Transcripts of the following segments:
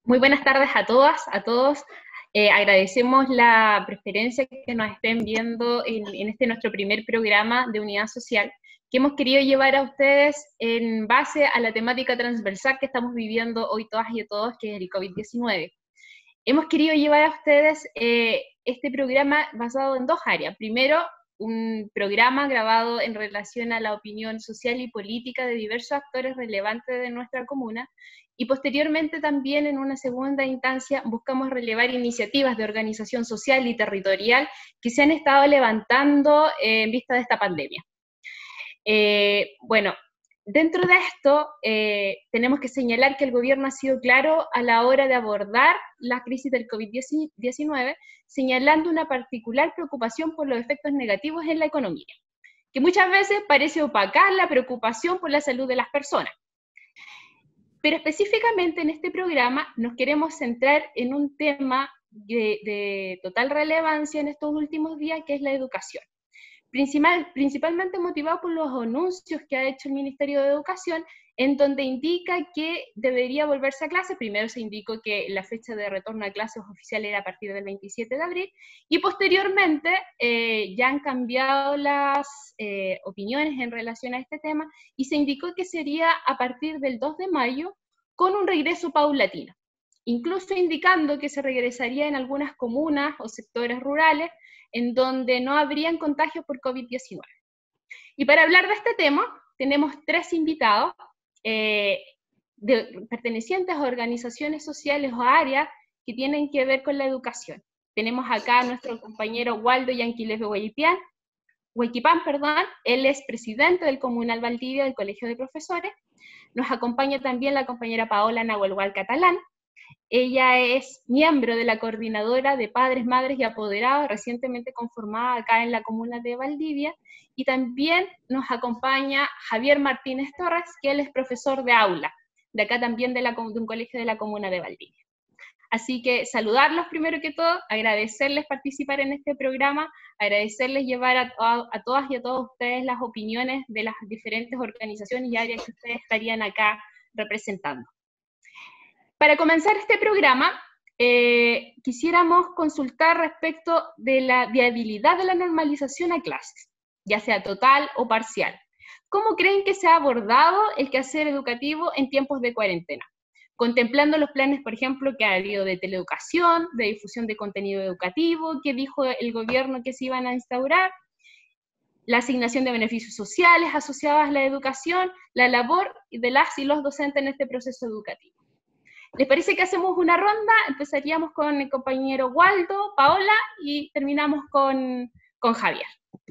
Muy buenas tardes a todas, a todos. Agradecemos la preferencia que nos estén viendo en este nuestro primer programa de Unidad Social, que hemos querido llevar a ustedes en base a la temática transversal que estamos viviendo hoy todas y todos, que es el COVID-19. Hemos querido llevar a ustedes este programa basado en dos áreas. Primero, un programa grabado en relación a la opinión social y política de diversos actores relevantes de nuestra comuna, y posteriormente también en una segunda instancia buscamos relevar iniciativas de organización social y territorial que se han estado levantando en vista de esta pandemia. Bueno, dentro de esto, tenemos que señalar que el gobierno ha sido claro a la hora de abordar la crisis del COVID-19, señalando una particular preocupación por los efectos negativos en la economía, que muchas veces parece opacar la preocupación por la salud de las personas. Pero específicamente en este programa nos queremos centrar en un tema de total relevancia en estos últimos días, que es la educación. Principalmente motivado por los anuncios que ha hecho el Ministerio de Educación, en donde indica que debería volverse a clase. Primero se indicó que la fecha de retorno a clases oficial era a partir del 27 de abril, y posteriormente ya han cambiado las opiniones en relación a este tema, y se indicó que sería a partir del 2 de mayo con un regreso paulatino, incluso indicando que se regresaría en algunas comunas o sectores rurales en donde no habrían contagios por COVID-19. Y para hablar de este tema, tenemos tres invitados pertenecientes a organizaciones sociales o áreas que tienen que ver con la educación. Tenemos acá a nuestro compañero Waldo Yanquiles Huayquipán, él es presidente del Comunal Valdivia del Colegio de Profesores. Nos acompaña también la compañera Paola Nahuelhual Catalán. Ella es miembro de la Coordinadora de Padres, Madres y Apoderados, recientemente conformada acá en la comuna de Valdivia. Y también nos acompaña Javier Martínez Torres, que él es profesor de aula, de acá también de un colegio de la comuna de Valdivia. Así que saludarlos primero que todo, agradecerles participar en este programa, agradecerles llevar a todas y a todos ustedes las opiniones de las diferentes organizaciones y áreas que ustedes estarían acá representando. Para comenzar este programa, quisiéramos consultar respecto de la viabilidad de la normalización a clases, ya sea total o parcial. ¿Cómo creen que se ha abordado el quehacer educativo en tiempos de cuarentena? Contemplando los planes, por ejemplo, que ha habido de teleeducación, de difusión de contenido educativo, que dijo el gobierno que se iban a instaurar, la asignación de beneficios sociales asociados a la educación, la labor de las y los docentes en este proceso educativo. ¿Les parece que hacemos una ronda? Empezaríamos con el compañero Waldo, Paola, y terminamos con Javier.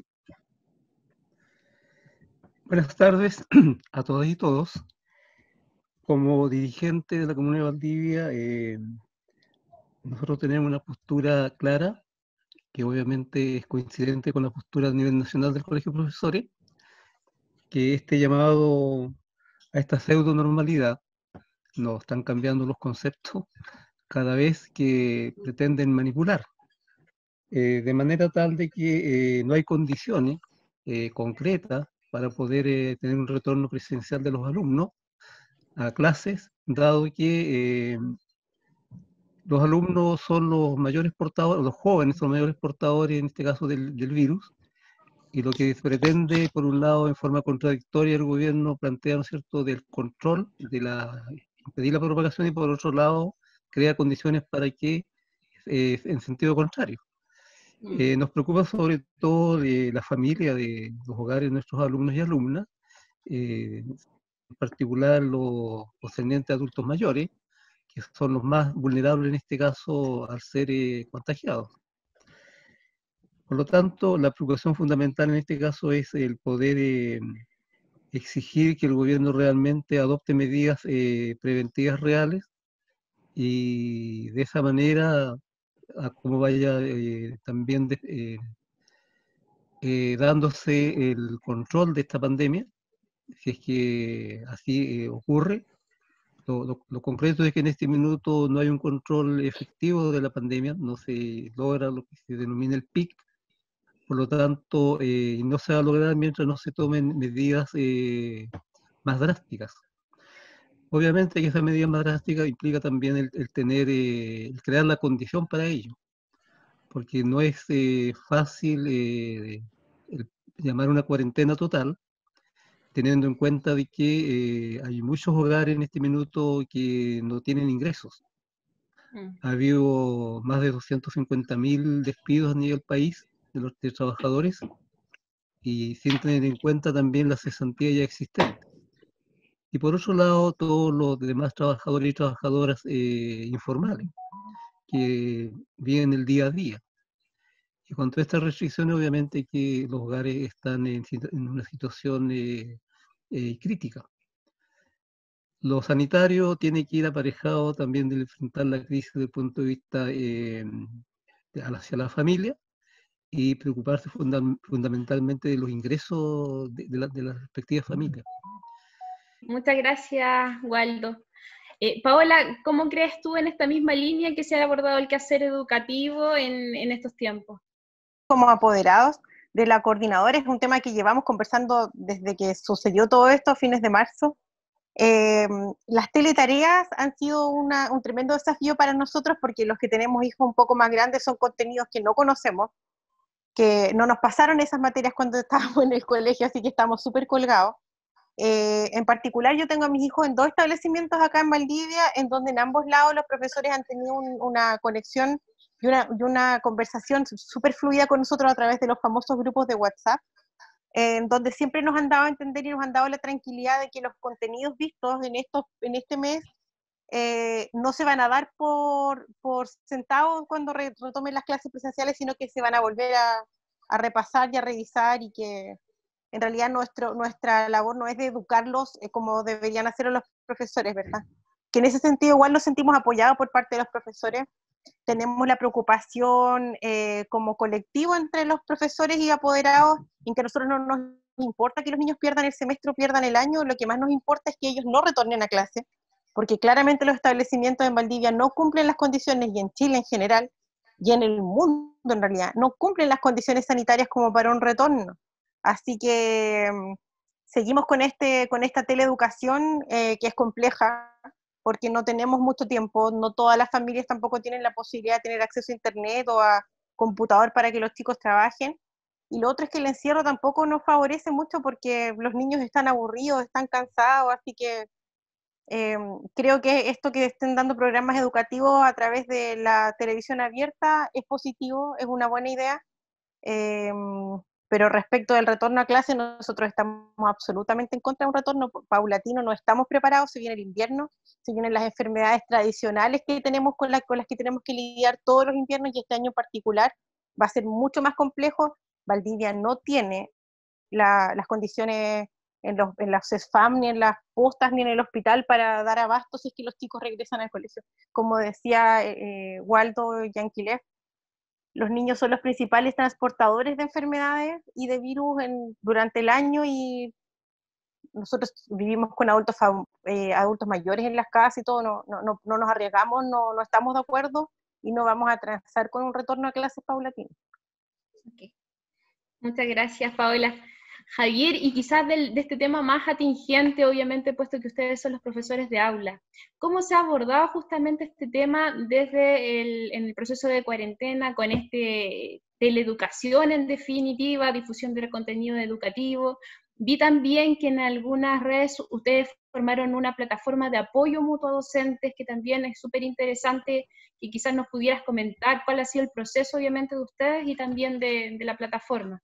Buenas tardes a todas y todos. Como dirigente de la Comuna de Valdivia, nosotros tenemos una postura clara, que obviamente es coincidente con la postura a nivel nacional del Colegio de Profesores, que este llamado a esta pseudo-normalidad nos están cambiando los conceptos cada vez que pretenden manipular, de manera tal de que no hay condiciones concretas para poder tener un retorno presencial de los alumnos a clases, dado que los alumnos son los mayores portadores, los jóvenes son los mayores portadores, en este caso, del virus, y lo que se pretende, por un lado, en forma contradictoria, el gobierno plantea, ¿no es cierto?, del control, impedir la propagación, y por otro lado, crea condiciones para que, en sentido contrario. Nos preocupa sobre todo la familia de los hogares de nuestros alumnos y alumnas, en particular los concernientes a adultos mayores, que son los más vulnerables en este caso al ser contagiados. Por lo tanto, la preocupación fundamental en este caso es el poder exigir que el gobierno realmente adopte medidas preventivas reales, y de esa manera, a como vaya también dándose el control de esta pandemia, si es que así ocurre. Lo concreto es que en este minuto no hay un control efectivo de la pandemia, no se logra lo que se denomina el pic, por lo tanto no se va a lograr mientras no se tomen medidas más drásticas. Obviamente que esa medida más drástica implica también el tener, el crear la condición para ello, porque no es fácil llamar una cuarentena total, teniendo en cuenta de que hay muchos hogares en este minuto que no tienen ingresos. Mm. Ha habido más de 250.000 despidos a nivel país de trabajadores y sin tener en cuenta también la cesantía ya existente. Y por otro lado, todos los demás trabajadores y trabajadoras informales que viven el día a día. Y con todas estas restricciones, obviamente que los hogares están en una situación crítica. Lo sanitario tiene que ir aparejado también de enfrentar la crisis desde el punto de vista hacia la familia y preocuparse fundamentalmente de los ingresos de las respectivas familias. Muchas gracias, Waldo. Paola, ¿cómo crees tú en esta misma línea que se ha abordado el quehacer educativo en estos tiempos? Como apoderados de la coordinadora, es un tema que llevamos conversando desde que sucedió todo esto a fines de marzo. Las teletareas han sido un tremendo desafío para nosotros porque los que tenemos hijos un poco más grandes son contenidos que no conocemos, que no nos pasaron esas materias cuando estábamos en el colegio, así que estamos súper colgados. En particular, yo tengo a mis hijos en 2 establecimientos acá en Valdivia, en donde en ambos lados los profesores han tenido una conexión y una conversación súper fluida con nosotros a través de los famosos grupos de WhatsApp, en donde siempre nos han dado a entender y nos han dado la tranquilidad de que los contenidos vistos en este mes no se van a dar por sentados cuando retomen las clases presenciales, sino que se van a volver a repasar y a revisar, y que en realidad nuestra labor no es de educarlos como deberían hacerlo los profesores, ¿verdad? Que en ese sentido igual nos sentimos apoyados por parte de los profesores. Tenemos la preocupación como colectivo entre los profesores y apoderados, en que a nosotros no nos importa que los niños pierdan el semestre o pierdan el año, lo que más nos importa es que ellos no retornen a clase, porque claramente los establecimientos en Valdivia no cumplen las condiciones, y en Chile en general, y en el mundo en realidad, no cumplen las condiciones sanitarias como para un retorno. Así que seguimos con esta teleeducación que es compleja, porque no tenemos mucho tiempo, no todas las familias tampoco tienen la posibilidad de tener acceso a internet o a computador para que los chicos trabajen. Y lo otro es que el encierro tampoco nos favorece mucho porque los niños están aburridos, están cansados, así que creo que esto que estén dando programas educativos a través de la televisión abierta es positivo, es una buena idea. Eh, pero respecto del retorno a clase, nosotros estamos absolutamente en contra de un retorno paulatino, no estamos preparados, se viene el invierno, se vienen las enfermedades tradicionales que tenemos con las que tenemos que lidiar todos los inviernos, y este año en particular va a ser mucho más complejo. Valdivia no tiene las condiciones en las CESFAM, ni en las postas, ni en el hospital para dar abasto si es que los chicos regresan al colegio. Como decía Waldo Yanquilev, los niños son los principales transportadores de enfermedades y de virus durante el año, y nosotros vivimos con adultos mayores en las casas y todo, no nos arriesgamos, no estamos de acuerdo y no vamos a transar con un retorno a clases paulatino. Okay. Muchas gracias, Paola. Javier, y quizás de este tema más atingente, obviamente, puesto que ustedes son los profesores de aula, ¿cómo se ha abordado justamente este tema desde en el proceso de cuarentena, con teleeducación en definitiva, difusión del contenido educativo? Vi también que en algunas redes ustedes formaron una plataforma de apoyo mutuo a docentes, que también es súper interesante, y quizás nos pudieras comentar cuál ha sido el proceso, obviamente, de ustedes y también de la plataforma.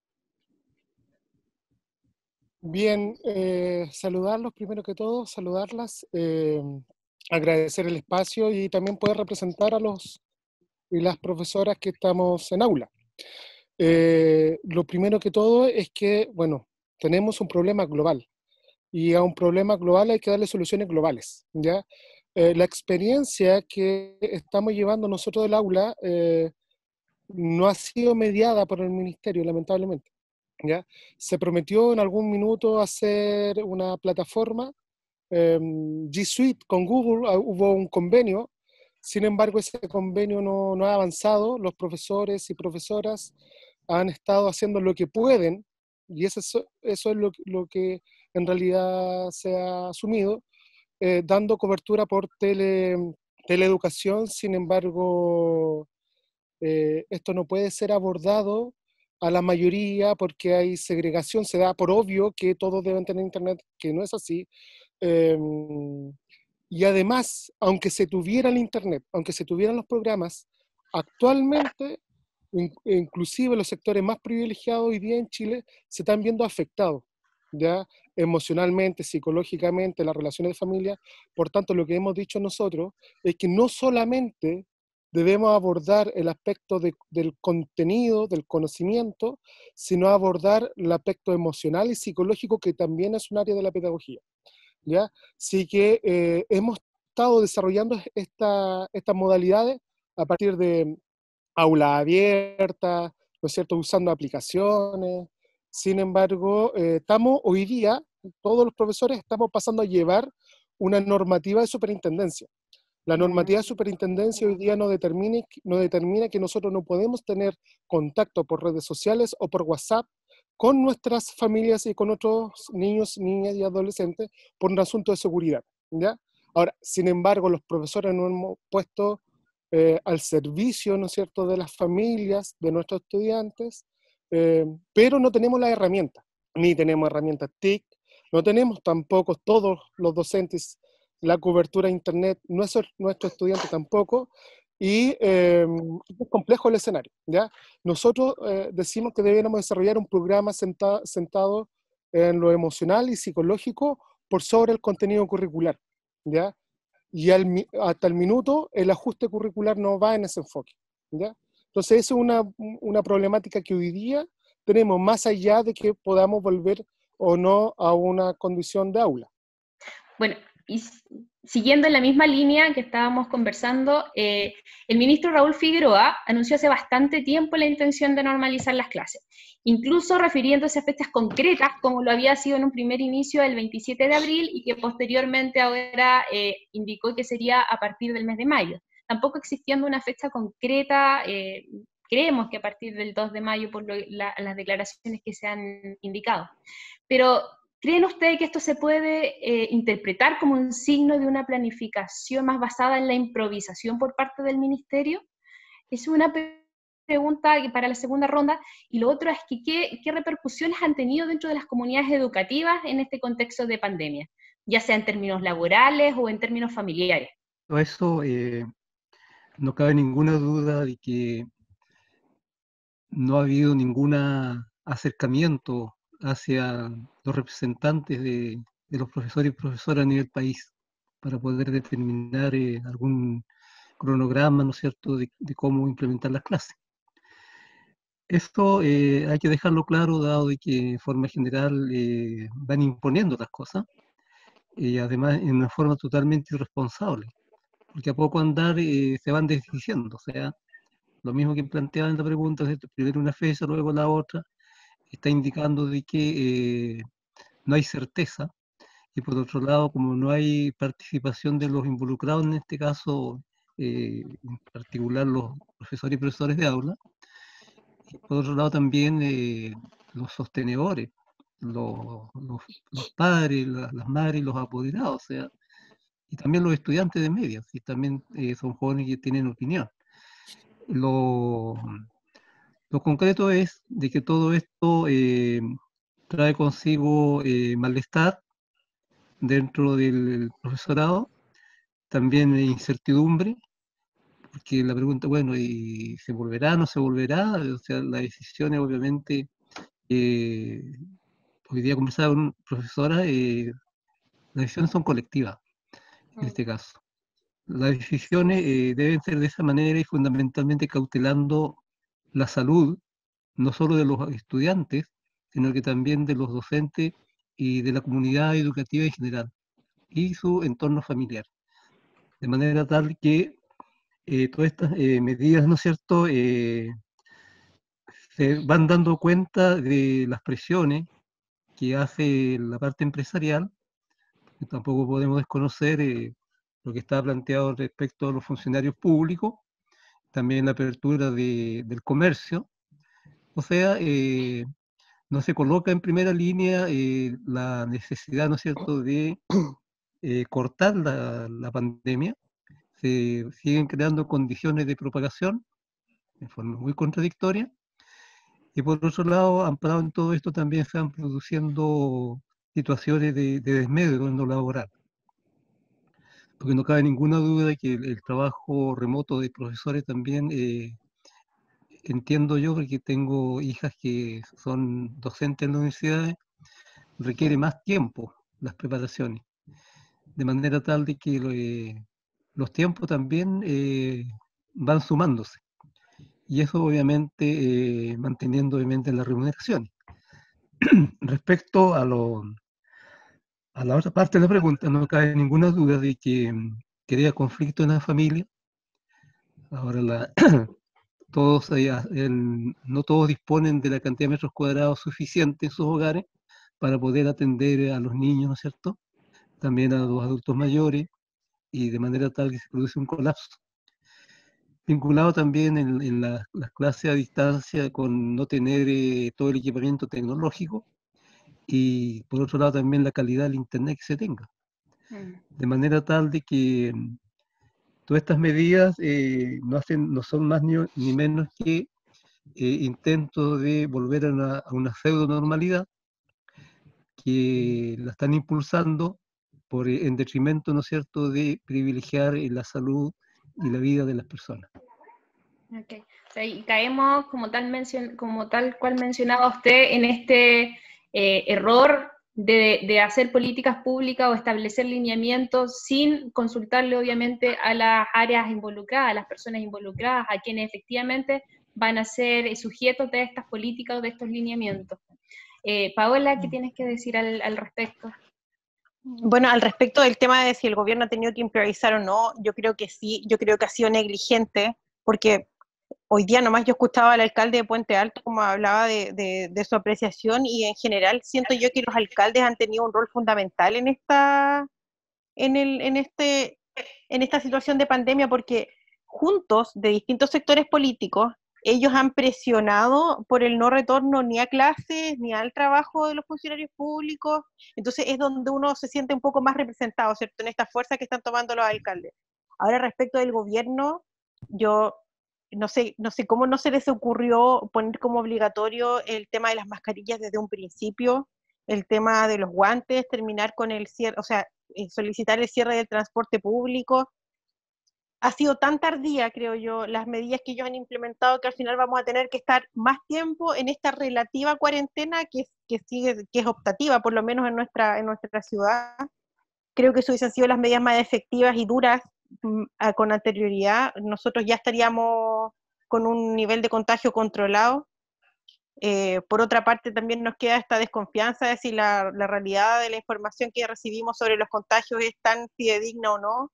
Bien, saludarlos primero que todo, saludarlas, agradecer el espacio y también poder representar a los y las profesoras que estamos en aula. Lo primero que todo es que, bueno, tenemos un problema global, y a un problema global hay que darle soluciones globales, ¿ya? La experiencia que estamos llevando nosotros del aula no ha sido mediada por el ministerio, lamentablemente. ¿Ya? Se prometió en algún minuto hacer una plataforma, G Suite con Google, hubo un convenio, sin embargo ese convenio no ha avanzado, los profesores y profesoras han estado haciendo lo que pueden, y eso es lo que en realidad se ha asumido, dando cobertura por teleeducación. Sin embargo, esto no puede ser abordado a la mayoría porque hay segregación, se da por obvio que todos deben tener internet, que no es así. Y además, aunque se tuviera el internet, aunque se tuvieran los programas, actualmente, inclusive los sectores más privilegiados hoy día en Chile se están viendo afectados, ¿ya? Emocionalmente, psicológicamente, las relaciones de familia. Por tanto, lo que hemos dicho nosotros es que no solamente debemos abordar el aspecto del contenido, del conocimiento, sino abordar el aspecto emocional y psicológico, que también es un área de la pedagogía, ¿ya? Así que hemos estado desarrollando estas modalidades a partir de aula abierta, ¿no es cierto?, usando aplicaciones. Sin embargo, estamos hoy día, todos los profesores estamos pasando a llevar una normativa de superintendencia. La normativa de superintendencia hoy día no determina que nosotros no podemos tener contacto por redes sociales o por WhatsApp con nuestras familias y con otros niños, niñas y adolescentes por un asunto de seguridad, ¿ya? Ahora, sin embargo, los profesores nos hemos puesto al servicio, ¿no es cierto?, de las familias, de nuestros estudiantes, pero no tenemos las herramientas, ni tenemos herramientas TIC, no tenemos tampoco todos los docentes la cobertura a internet, nuestro estudiante tampoco, y es complejo el escenario, ¿ya? Nosotros decimos que deberíamos desarrollar un programa sentado en lo emocional y psicológico por sobre el contenido curricular, ¿ya? Y hasta el minuto el ajuste curricular no va en ese enfoque, ¿ya? Entonces esa es una problemática que hoy día tenemos, más allá de que podamos volver o no a una condición de aula. Bueno, y siguiendo en la misma línea que estábamos conversando, el ministro Raúl Figueroa anunció hace bastante tiempo la intención de normalizar las clases, incluso refiriéndose a fechas concretas, como lo había sido en un primer inicio el 27 de abril y que posteriormente ahora indicó que sería a partir del mes de mayo. Tampoco existiendo una fecha concreta, creemos que a partir del 2 de mayo por las declaraciones que se han indicado. Pero ¿creen ustedes que esto se puede interpretar como un signo de una planificación más basada en la improvisación por parte del ministerio? Es una pregunta para la segunda ronda. Y lo otro es que ¿qué repercusiones han tenido dentro de las comunidades educativas en este contexto de pandemia? Ya sea en términos laborales o en términos familiares. Eso no cabe ninguna duda de que no ha habido ningún acercamiento hacia los representantes de los profesores y profesoras a nivel país para poder determinar algún cronograma, ¿no es cierto?, de cómo implementar las clases. Esto hay que dejarlo claro, dado de que de forma general van imponiendo las cosas, y además en una forma totalmente irresponsable, porque a poco andar se van desdiciendo, o sea, lo mismo que planteaba en la pregunta, ¿cierto? Primero una fecha, luego la otra, está indicando de que no hay certeza, y por otro lado, como no hay participación de los involucrados, en este caso, en particular los profesores y profesores de aula, y por otro lado también los sostenedores, los padres, las madres y los apoderados, o sea, y también los estudiantes de media, y también son jóvenes que tienen opinión. Lo concreto es de que todo esto trae consigo malestar dentro del profesorado, también incertidumbre, porque la pregunta, bueno, ¿y se volverá, no se volverá? O sea, las decisiones obviamente, hoy día conversaba con una profesora, las decisiones son colectivas en este caso. Las decisiones deben ser de esa manera y fundamentalmente cautelando la salud, no solo de los estudiantes, sino que también de los docentes y de la comunidad educativa en general, y su entorno familiar. De manera tal que todas estas medidas, ¿no es cierto?, se van dando cuenta de las presiones que hace la parte empresarial, que tampoco podemos desconocer lo que está planteado respecto a los funcionarios públicos, también la apertura del comercio. O sea, no se coloca en primera línea la necesidad, ¿no es cierto?, de cortar la pandemia, se siguen creando condiciones de propagación de forma muy contradictoria, y por otro lado, amparado en todo esto, también se van produciendo situaciones de desmedro en lo laboral, porque no cabe ninguna duda de que el trabajo remoto de profesores también, entiendo yo, porque tengo hijas que son docentes en las universidades, requiere más tiempo las preparaciones, de manera tal de que los tiempos también van sumándose. Y eso obviamente manteniendo obviamente la remuneración. Respecto a la otra parte de la pregunta, no cabe ninguna duda de que crea conflicto en la familia. Ahora todos no todos disponen de la cantidad de metros cuadrados suficiente en sus hogares para poder atender a los niños, ¿no es cierto? También a los adultos mayores, y de manera tal que se produce un colapso. Vinculado también en las clases a distancia con no tener todo el equipamiento tecnológico, y por otro lado también la calidad del internet que se tenga. De manera tal de que todas estas medidas no son más ni menos que intentos de volver a una pseudo normalidad, que la están impulsando en detrimento, ¿no es cierto?, de privilegiar la salud y la vida de las personas. Okay. O sea, y caemos, como tal cual mencionaba usted, en este error de hacer políticas públicas o establecer lineamientos sin consultarle obviamente a las áreas involucradas, a las personas involucradas, a quienes efectivamente van a ser sujetos de estas políticas o de estos lineamientos. Paola, ¿qué tienes que decir al respecto? Bueno, al respecto del tema de si el gobierno ha tenido que improvisar o no, yo creo que sí, yo creo que ha sido negligente, porque hoy día nomás yo escuchaba al alcalde de Puente Alto como hablaba de su apreciación, y en general siento yo que los alcaldes han tenido un rol fundamental en esta situación de pandemia, porque juntos, de distintos sectores políticos, ellos han presionado por el no retorno ni a clases, ni al trabajo de los funcionarios públicos. Entonces es donde uno se siente un poco más representado, ¿cierto?, en esta fuerza que están tomando los alcaldes. Ahora, respecto del gobierno, yo no sé cómo no se les ocurrió poner como obligatorio el tema de las mascarillas desde un principio, el tema de los guantes, terminar con el cierre, o sea, solicitar el cierre del transporte público. Ha sido tan tardía, creo yo, las medidas que ellos han implementado, que al final vamos a tener que estar más tiempo en esta relativa cuarentena que es optativa, por lo menos en nuestra ciudad. Creo que eso hubiesen sido las medidas más efectivas y duras con anterioridad. Nosotros ya estaríamos con un nivel de contagio controlado. Por otra parte, también nos queda esta desconfianza de si la realidad de la información que recibimos sobre los contagios es tan fidedigna o no.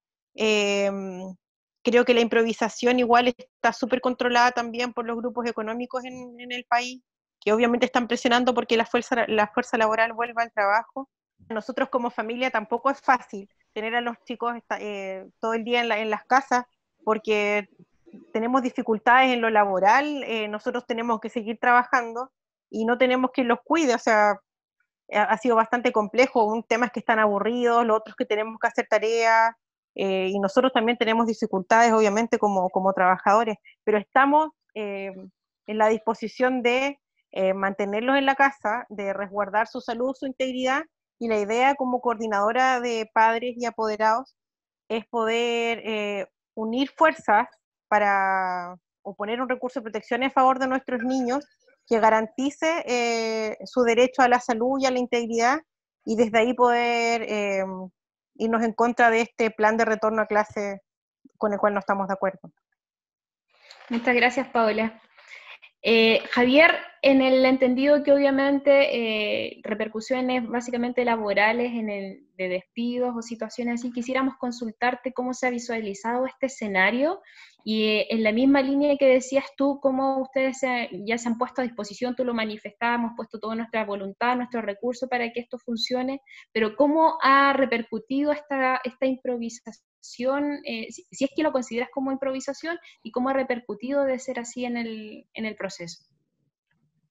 Creo que la improvisación igual está súper controlada también por los grupos económicos en el país, que obviamente están presionando porque la fuerza laboral vuelva al trabajo. Nosotros como familia tampoco es fácil tener a los chicos todo el día en las casas, porque tenemos dificultades en lo laboral, nosotros tenemos que seguir trabajando y no tenemos quien los cuide, o sea, ha sido bastante complejo. Un tema es que están aburridos, lo otro es que tenemos que hacer tareas, y nosotros también tenemos dificultades, obviamente, como trabajadores, pero estamos en la disposición de mantenerlos en la casa, de resguardar su salud, su integridad, y la idea como coordinadora de padres y apoderados es poder unir fuerzas para oponer un recurso de protección en favor de nuestros niños que garantice su derecho a la salud y a la integridad, y desde ahí poder irnos en contra de este plan de retorno a clase con el cual no estamos de acuerdo. Muchas gracias, Paola. Javier, en el entendido que obviamente repercusiones básicamente laborales de despidos o situaciones así, quisiéramos consultarte cómo se ha visualizado este escenario, y en la misma línea que decías tú, cómo ustedes ya se han puesto a disposición, tú lo manifestabas, hemos puesto toda nuestra voluntad, nuestros recursos para que esto funcione, pero cómo ha repercutido esta improvisación, si es que lo consideras como improvisación, y cómo ha repercutido de ser así en el proceso.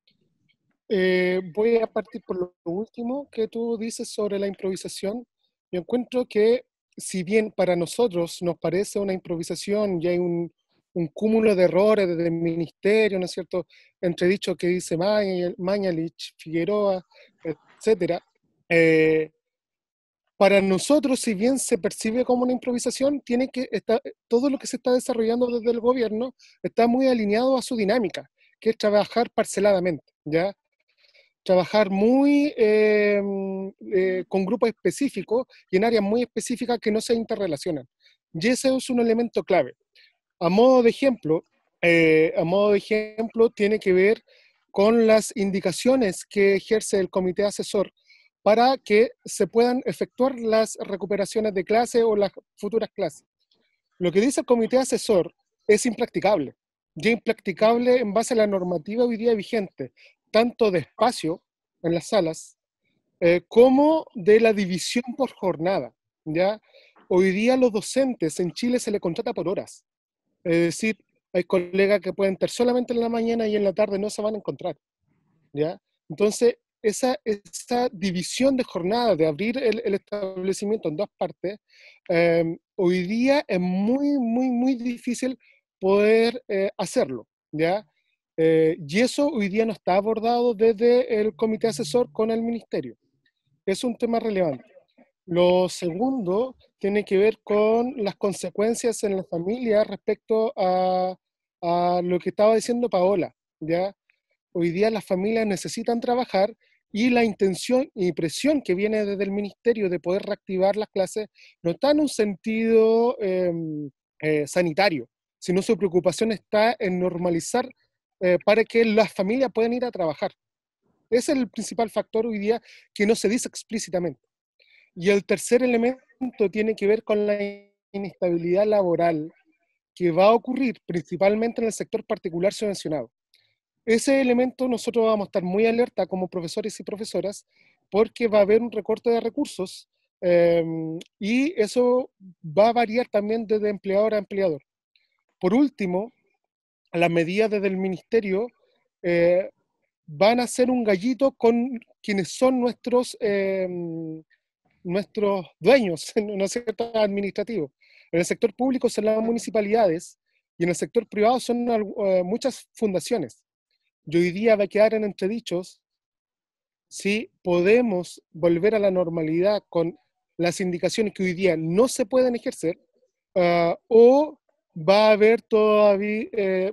Voy a partir por lo último que tú dices sobre la improvisación. yo encuentro que si bien para nosotros nos parece una improvisación y hay un cúmulo de errores desde el ministerio, ¿no es cierto?, entredicho que dice Mañalich, Figueroa, etcétera, para nosotros, si bien se percibe como una improvisación, tiene que estar, todo lo que se está desarrollando desde el gobierno está muy alineado a su dinámica, que es trabajar parceladamente, ¿ya? Trabajar muy con grupos específicos y en áreas muy específicas que no se interrelacionan. Y ese es un elemento clave. A modo de ejemplo, tiene que ver con las indicaciones que ejerce el comité asesor para que se puedan efectuar las recuperaciones de clase o las futuras clases. Lo que dice el comité asesor es impracticable, ya impracticable en base a la normativa hoy día vigente, tanto de espacio en las salas, como de la división por jornada, ¿ya? Hoy día los docentes en Chile se les contrata por horas, es decir, hay colegas que pueden estar solamente en la mañana y en la tarde no se van a encontrar, ¿ya? Entonces, esa división de jornada, de abrir el establecimiento en dos partes, hoy día es muy, muy, muy difícil poder hacerlo, ¿ya? Y eso hoy día no está abordado desde el comité asesor con el ministerio. Es un tema relevante. Lo segundo tiene que ver con las consecuencias en la familia respecto a lo que estaba diciendo Paola, ¿ya? Hoy día las familias necesitan trabajar y la intención y presión que viene desde el ministerio de poder reactivar las clases no está en un sentido sanitario, sino su preocupación está en normalizar para que las familias puedan ir a trabajar. Ese es el principal factor hoy día que no se dice explícitamente. Y el tercer elemento tiene que ver con la inestabilidad laboral que va a ocurrir principalmente en el sector particular subvencionado. Ese elemento nosotros vamos a estar muy alerta como profesores y profesoras porque va a haber un recorte de recursos y eso va a variar también desde empleador a empleador. Por último, las medidas desde el ministerio van a ser un gallito con quienes son nuestros dueños, ¿no es cierto?, administrativos. En el sector público son las municipalidades y en el sector privado son muchas fundaciones. Y hoy día va a quedar en entredichos si podemos volver a la normalidad con las indicaciones que hoy día no se pueden ejercer, o va a haber todavía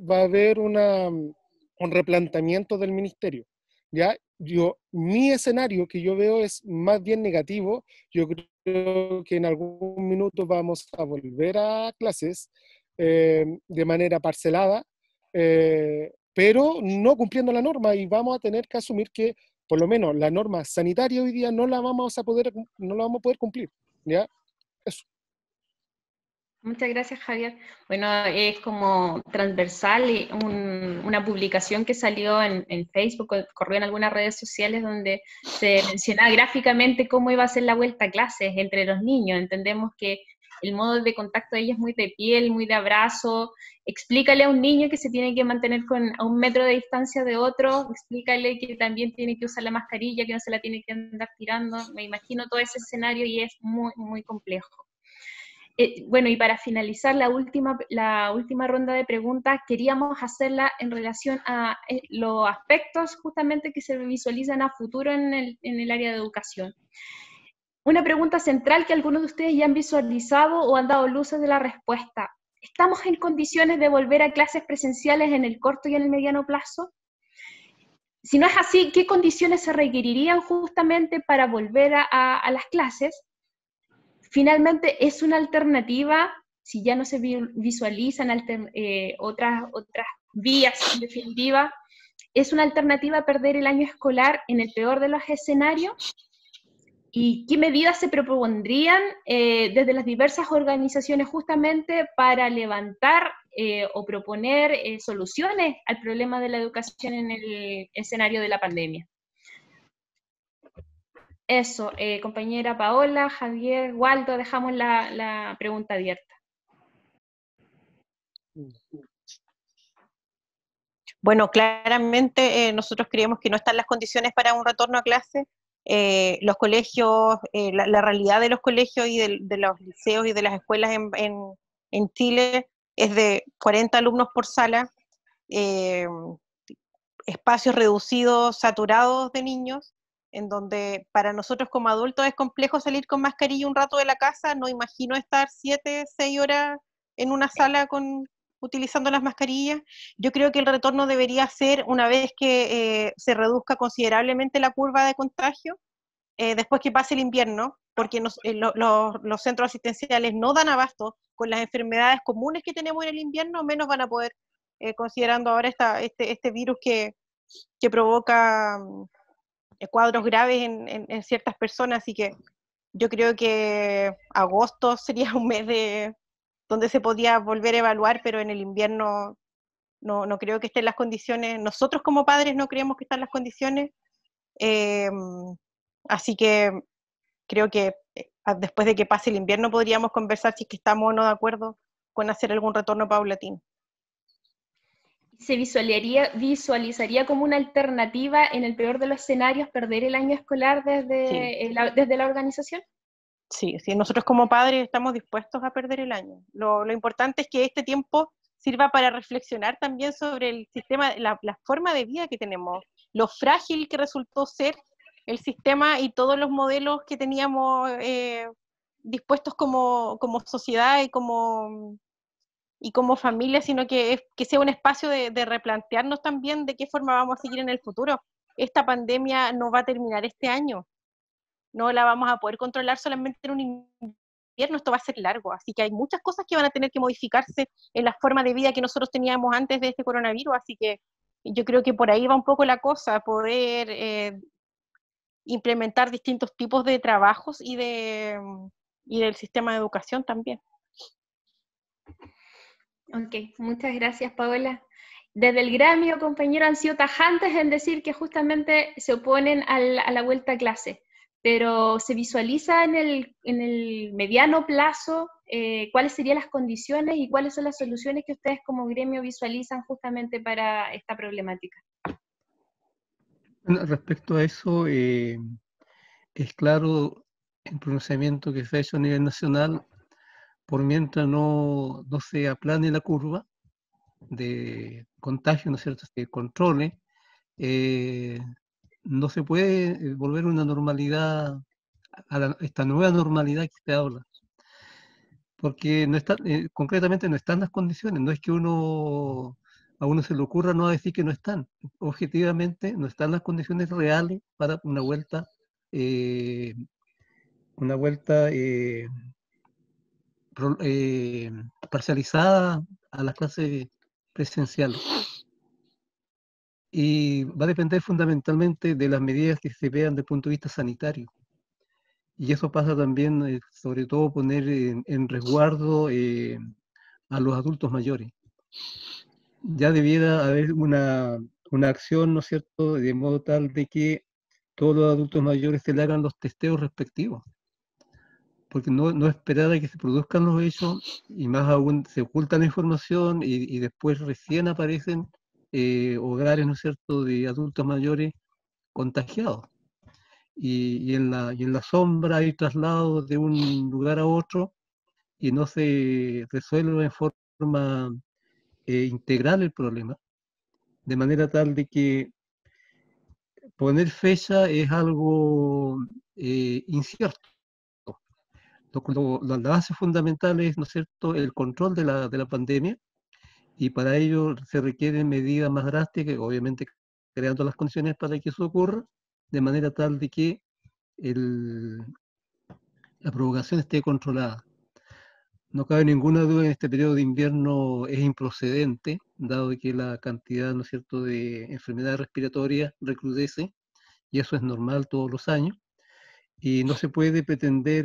un replanteamiento del ministerio. ¿Ya? Mi escenario que yo veo es más bien negativo. Yo creo que en algún minuto vamos a volver a clases de manera parcelada, pero no cumpliendo la norma, y vamos a tener que asumir que por lo menos la norma sanitaria hoy día no la vamos a poder cumplir, ¿ya? Eso. Muchas gracias, Javier. Bueno, es como transversal y una publicación que salió en Facebook, corrió en algunas redes sociales donde se mencionaba gráficamente cómo iba a ser la vuelta a clases entre los niños. Entendemos que el modo de contacto de ellos es muy de piel, muy de abrazo. Explícale a un niño que se tiene que mantener a 1 metro de distancia de otro, explícale que también tiene que usar la mascarilla, que no se la tiene que andar tirando. Me imagino todo ese escenario y es muy, muy complejo. Bueno, y para finalizar la última ronda de preguntas, queríamos hacerla en relación a los aspectos justamente que se visualizan a futuro en el área de educación. Una pregunta central que algunos de ustedes ya han visualizado o han dado luces de la respuesta. ¿Estamos en condiciones de volver a clases presenciales en el corto y en el mediano plazo? Si no es así, ¿qué condiciones se requerirían justamente para volver a las clases? Finalmente, es una alternativa, si ya no se visualizan otras vías en definitiva, es una alternativa perder el año escolar en el peor de los escenarios. ¿Y qué medidas se propondrían desde las diversas organizaciones justamente para levantar o proponer soluciones al problema de la educación en el escenario de la pandemia? Eso, compañera Paola, Javier, Waldo, dejamos la pregunta abierta. Bueno, claramente nosotros creemos que no están las condiciones para un retorno a clase. los colegios, la realidad de los colegios y de los liceos y de las escuelas en Chile es de 40 alumnos por sala, espacios reducidos, saturados de niños, en donde para nosotros como adultos es complejo salir con mascarilla un rato de la casa. No imagino estar 7, 6 horas en una sala utilizando las mascarillas. Yo creo que el retorno debería ser una vez que se reduzca considerablemente la curva de contagio, después que pase el invierno, porque los centros asistenciales no dan abasto con las enfermedades comunes que tenemos en el invierno, menos van a poder, considerando ahora este virus que provoca cuadros graves en ciertas personas. Así que yo creo que agosto sería un mes donde se podía volver a evaluar, pero en el invierno no creo que estén las condiciones. Nosotros como padres no creemos que están las condiciones. Así que creo que después de que pase el invierno podríamos conversar si es que estamos o no de acuerdo con hacer algún retorno paulatino. ¿Se visualizaría como una alternativa, en el peor de los escenarios, perder el año escolar desde la organización? Sí, nosotros como padres estamos dispuestos a perder el año. Lo importante es que este tiempo sirva para reflexionar también sobre el sistema, la forma de vida que tenemos, lo frágil que resultó ser el sistema y todos los modelos que teníamos dispuestos como sociedad y como familia, sino que sea un espacio de replantearnos también de qué forma vamos a seguir en el futuro. Esta pandemia no va a terminar este año, no la vamos a poder controlar solamente en un invierno, esto va a ser largo, así que hay muchas cosas que van a tener que modificarse en la forma de vida que nosotros teníamos antes de este coronavirus, así que yo creo que por ahí va un poco la cosa, poder implementar distintos tipos de trabajos y del sistema de educación también. Ok, muchas gracias, Paola. Desde el gremio, compañeros, han sido tajantes en decir que justamente se oponen a la vuelta a clase, pero ¿se visualiza en el mediano plazo cuáles serían las condiciones y cuáles son las soluciones que ustedes como gremio visualizan justamente para esta problemática? Bueno, respecto a eso, es claro el pronunciamiento que se ha hecho a nivel nacional. Por mientras no se aplane la curva de contagio, ¿no es cierto?, se controle, no se puede volver a una normalidad, esta nueva normalidad que se habla, porque no está, concretamente no están las condiciones. No es que a uno se le ocurra no decir que no están, objetivamente no están las condiciones reales para una vuelta parcializada a las clases presenciales. Y va a depender fundamentalmente de las medidas que se vean desde el punto de vista sanitario. Y eso pasa también, sobre todo, poner en resguardo a los adultos mayores. Ya debiera haber una acción, ¿no es cierto?, de modo tal de que todos los adultos mayores se le hagan los testeos respectivos. Porque no esperar a que se produzcan los hechos, y más aún se oculta la información y después recién aparecen hogares, ¿no es cierto?, de adultos mayores contagiados. Y en la sombra hay traslados de un lugar a otro y no se resuelve en forma integral el problema, de manera tal de que poner fecha es algo incierto. La base fundamental es, ¿no es cierto?, el control de la pandemia, y para ello se requieren medidas más drásticas, obviamente creando las condiciones para que eso ocurra, de manera tal de que la propagación esté controlada. No cabe ninguna duda, en este periodo de invierno es improcedente, dado que la cantidad, ¿no es cierto?, de enfermedades respiratorias recrudece, y eso es normal todos los años. Y no se puede pretender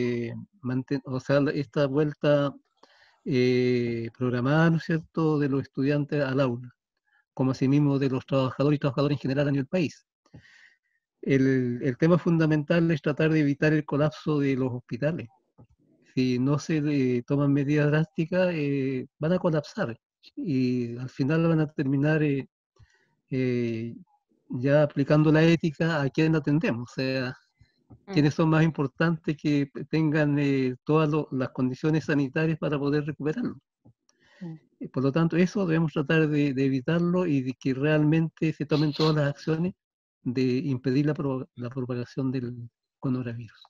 esta vuelta programada, ¿no es cierto?, de los estudiantes al aula, como asimismo de los trabajadores y trabajadoras en general en el país. El tema fundamental es tratar de evitar el colapso de los hospitales. Si no se toman medidas drásticas, van a colapsar y al final van a terminar ya aplicando la ética, ¿a quién atendemos? O sea, ¿quiénes son más importantes que tengan todas las condiciones sanitarias para poder recuperarlo? Por lo tanto, eso debemos tratar de evitarlo y de que realmente se tomen todas las acciones de impedir la propagación del coronavirus.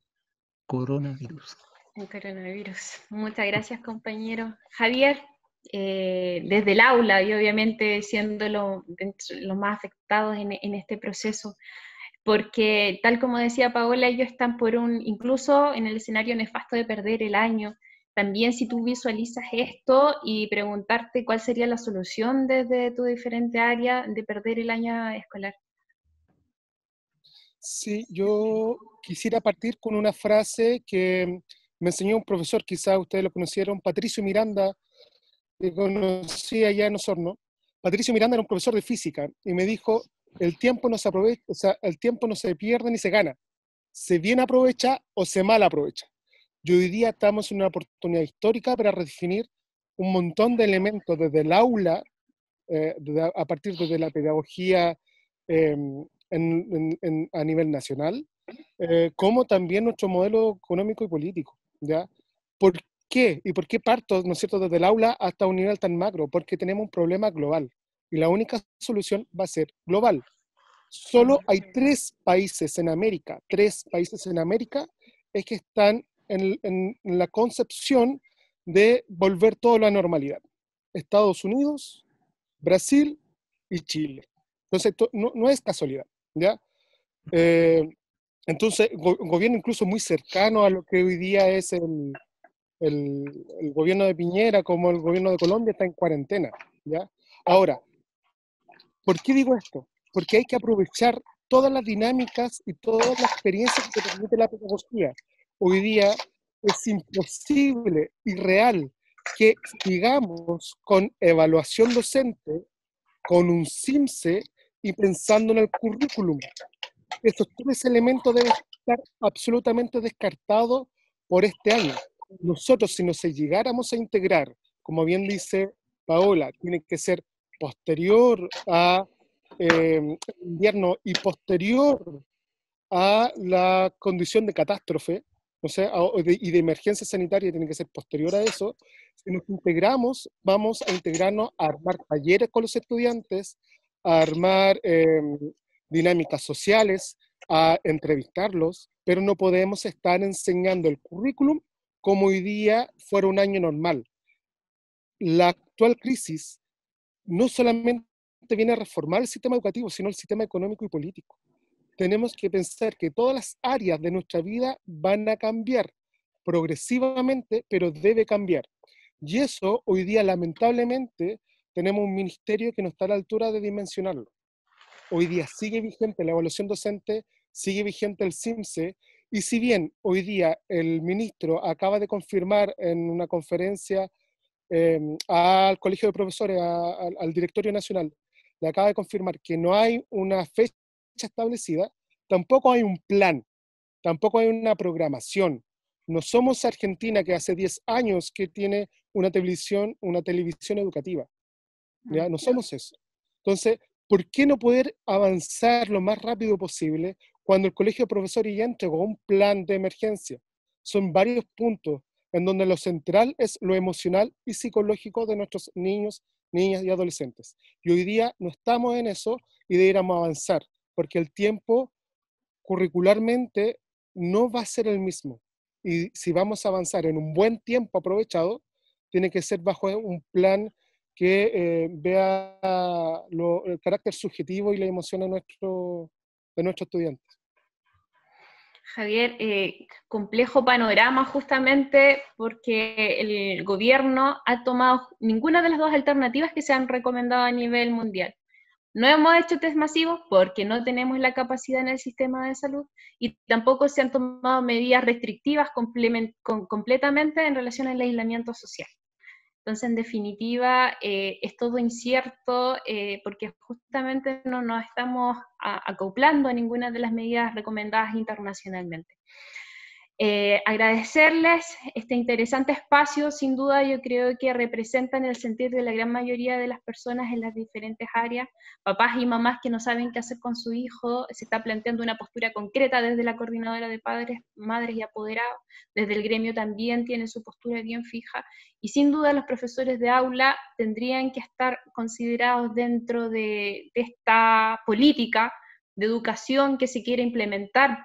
El coronavirus. Muchas gracias, compañero. Javier, desde el aula y obviamente siendo los más afectados en este proceso, porque tal como decía Paola, ellos están incluso en el escenario nefasto de perder el año. También si tú visualizas esto y preguntarte cuál sería la solución desde tu diferente área de perder el año escolar. Sí, yo quisiera partir con una frase que me enseñó un profesor, quizás ustedes lo conocieron, Patricio Miranda, que conocí allá en Osorno. Patricio Miranda era un profesor de física y me dijo, el tiempo no se aprovecha, o sea, el tiempo no se pierde ni se gana, se bien aprovecha o se mal aprovecha. Y hoy día estamos en una oportunidad histórica para redefinir un montón de elementos desde el aula, a partir de la pedagogía a nivel nacional, como también nuestro modelo económico y político, ¿ya? ¿Por qué? ¿Y por qué parto, no es cierto, desde el aula hasta un nivel tan macro? Porque tenemos un problema global y la única solución va a ser global. Solo hay 3 países en América, es que están en la concepción de volver todo a la normalidad. Estados Unidos, Brasil y Chile. Entonces, no es casualidad, ¿ya? Entonces, un gobierno incluso muy cercano a lo que hoy día es el gobierno de Piñera, como el gobierno de Colombia, está en cuarentena, ¿ya? Ahora, ¿por qué digo esto? Porque hay que aprovechar todas las dinámicas y todas las experiencias que te permite la pedagogía. Hoy día es imposible, irreal, que sigamos con evaluación docente, con un CIMSE y pensando en el currículum. Estos 3 elementos deben estar absolutamente descartados por este año. Nosotros, si nos llegáramos a integrar, como bien dice Paola, tiene que ser posterior a invierno y posterior a la condición de catástrofe, o sea, y de emergencia sanitaria tiene que ser posterior a eso. Si nos integramos, vamos a integrarnos a armar talleres con los estudiantes, a armar dinámicas sociales, a entrevistarlos, pero no podemos estar enseñando el currículum como hoy día fuera un año normal. La actual crisis no solamente viene a reformar el sistema educativo, sino el sistema económico y político. Tenemos que pensar que todas las áreas de nuestra vida van a cambiar progresivamente, pero debe cambiar. Y eso, hoy día, lamentablemente, tenemos un ministerio que no está a la altura de dimensionarlo. Hoy día sigue vigente la evaluación docente, sigue vigente el CIMSE, y si bien hoy día el ministro acaba de confirmar en una conferencia al Colegio de Profesores, al Directorio Nacional, le acaba de confirmar que no hay una fecha establecida, tampoco hay un plan, tampoco hay una programación. No somos Argentina, que hace 10 años que tiene una televisión educativa. ¿Ya? No somos eso. Entonces, ¿por qué no poder avanzar lo más rápido posible cuando el Colegio de Profesores ya entregó un plan de emergencia? Son varios puntos en donde lo central es lo emocional y psicológico de nuestros niños, niñas y adolescentes. Y hoy día no estamos en eso y deberíamos avanzar, porque el tiempo curricularmente no va a ser el mismo. Y si vamos a avanzar en un buen tiempo aprovechado, tiene que ser bajo un plan que vea el carácter subjetivo y la emoción de nuestros estudiantes. Javier, complejo panorama justamente porque el gobierno ha tomado ninguna de las 2 alternativas que se han recomendado a nivel mundial. No hemos hecho test masivos porque no tenemos la capacidad en el sistema de salud y tampoco se han tomado medidas restrictivas completamente en relación al aislamiento social. Entonces, en definitiva, es todo incierto porque justamente no nos estamos acoplando a ninguna de las medidas recomendadas internacionalmente. Agradecerles este interesante espacio. Sin duda yo creo que representan el sentir de la gran mayoría de las personas en las diferentes áreas, papás y mamás que no saben qué hacer con su hijo. Se está planteando una postura concreta desde la coordinadora de padres, madres y apoderados, desde el gremio también tiene su postura bien fija, y sin duda los profesores de aula tendrían que estar considerados dentro de esta política de educación que se quiere implementar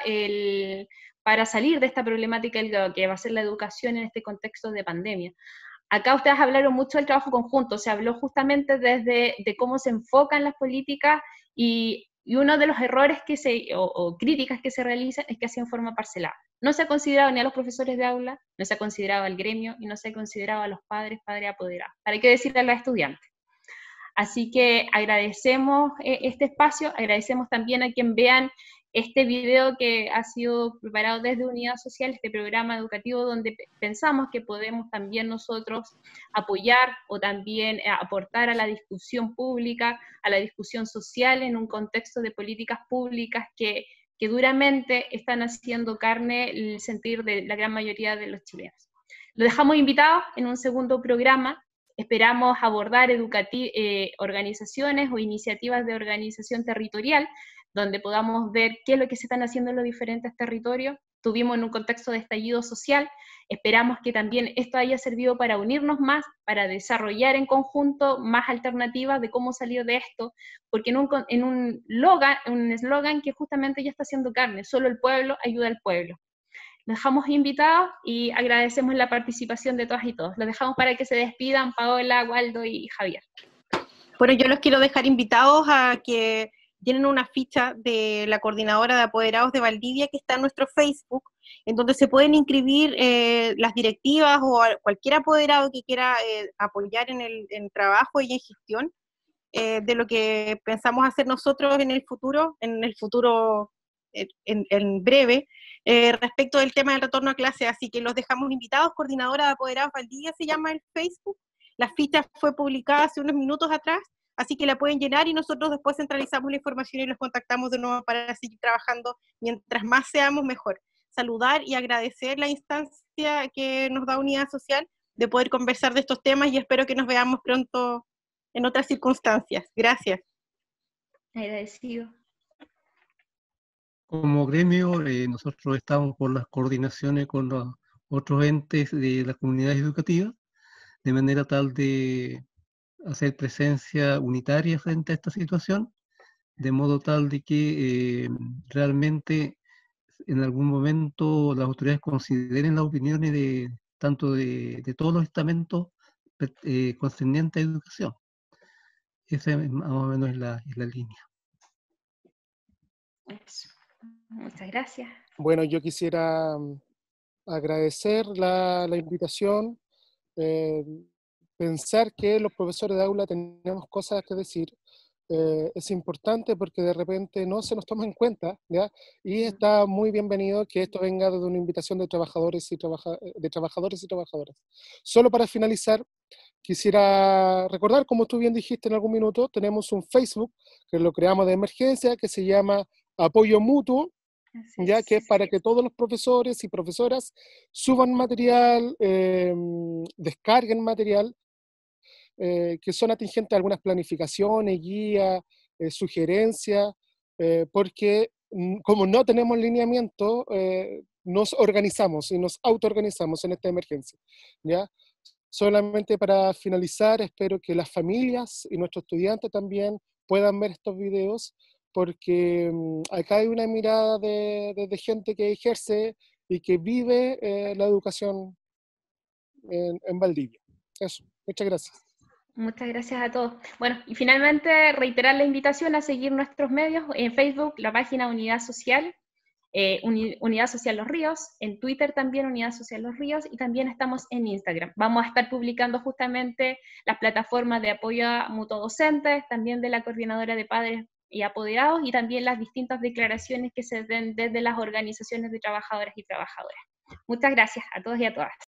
para salir de esta problemática que va a ser la educación en este contexto de pandemia. Acá ustedes hablaron mucho del trabajo conjunto, se habló justamente de cómo se enfocan las políticas, y uno de los errores o críticas que se realizan es que ha sido en forma parcelada. No se ha considerado ni a los profesores de aula, no se ha considerado al gremio y no se ha considerado a los padres apoderados. ¿Para qué decirle a los estudiantes? Así que agradecemos este espacio, agradecemos también a quien vean este video que ha sido preparado desde Unidad Social, este programa educativo donde pensamos que podemos también nosotros apoyar o también aportar a la discusión pública, a la discusión social en un contexto de políticas públicas que duramente están haciendo carne el sentir de la gran mayoría de los chilenos. Lo dejamos invitados en un segundo programa. Esperamos abordar organizaciones o iniciativas de organización territorial, donde podamos ver qué es lo que se están haciendo en los diferentes territorios. Tuvimos en un contexto de estallido social, esperamos que también esto haya servido para unirnos más, para desarrollar en conjunto más alternativas de cómo salir de esto, porque en un eslogan que justamente ya está haciendo carne, solo el pueblo ayuda al pueblo. Los dejamos invitados y agradecemos la participación de todas y todos. Los dejamos para que se despidan Paola, Waldo y Javier. Bueno, yo los quiero dejar invitados a que llenen una ficha de la coordinadora de apoderados de Valdivia que está en nuestro Facebook, en donde se pueden inscribir las directivas o cualquier apoderado que quiera apoyar en el trabajo y en gestión de lo que pensamos hacer nosotros en el futuro en breve, respecto del tema del retorno a clase. Así que los dejamos invitados. Coordinadora de Apoderados Valdivia se llama el Facebook. La ficha fue publicada hace unos minutos atrás, así que la pueden llenar y nosotros después centralizamos la información y los contactamos de nuevo para seguir trabajando. Mientras más seamos, mejor. Saludar y agradecer la instancia que nos da Unidad Social de poder conversar de estos temas, y espero que nos veamos pronto en otras circunstancias. Gracias. Agradecido. Como gremio, nosotros estamos por las coordinaciones con los otros entes de las comunidades educativas, de manera tal de hacer presencia unitaria frente a esta situación, de modo tal de que realmente en algún momento las autoridades consideren las opiniones tanto de todos los estamentos concernientes a educación. Esa es más o menos la línea. Eso. Muchas gracias. Bueno, yo quisiera agradecer la invitación, pensar que los profesores de aula tenemos cosas que decir. Es importante porque de repente no se nos toma en cuenta, ¿ya? Y está muy bienvenido que esto venga desde una invitación de trabajadores y trabajadoras. Solo para finalizar, quisiera recordar, como tú bien dijiste en algún minuto, tenemos un Facebook que lo creamos de emergencia, que se llama Apoyo Mutuo, ya que es para que todos los profesores y profesoras suban material, descarguen material, que son atingentes a algunas planificaciones, guías, sugerencias, porque como no tenemos lineamiento, nos organizamos y nos autoorganizamos en esta emergencia, ¿ya? Solamente para finalizar, espero que las familias y nuestros estudiantes también puedan ver estos videos, porque acá hay una mirada de gente que ejerce y que vive la educación en Valdivia. Eso, muchas gracias. Muchas gracias a todos. Bueno, y finalmente reiterar la invitación a seguir nuestros medios en Facebook, la página Unidad Social, Unidad Social Los Ríos, en Twitter también Unidad Social Los Ríos, y también estamos en Instagram. Vamos a estar publicando justamente las plataformas de apoyo mutuo docentes, también de la Coordinadora de Padres y Apoderados, y también las distintas declaraciones que se den desde las organizaciones de trabajadores y trabajadoras. Muchas gracias a todos y a todas.